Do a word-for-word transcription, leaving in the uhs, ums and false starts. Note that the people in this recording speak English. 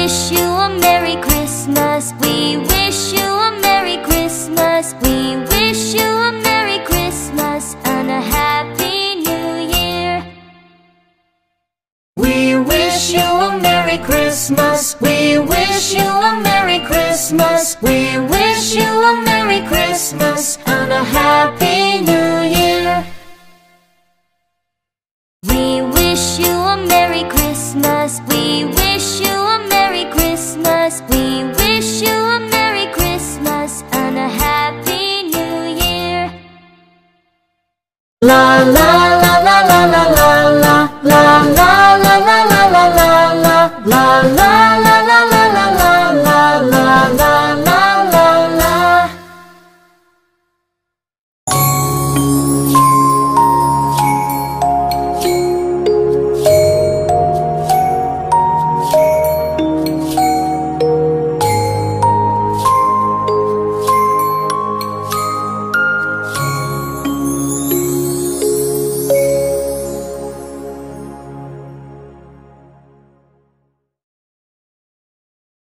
wish you a Merry Christmas. We wish you a Merry Christmas. We wish you a Merry Christmas and a Happy New Year. We wish you a Merry Christmas. We wish you a Merry Christmas. We wish you a Merry Christmas and a Happy New Year. We wish you a Merry Christmas. We wish you a Merry Christmas. We wish you a Merry Christmas and a Happy New Year. La la la la la la la la la la la la la la la la la la la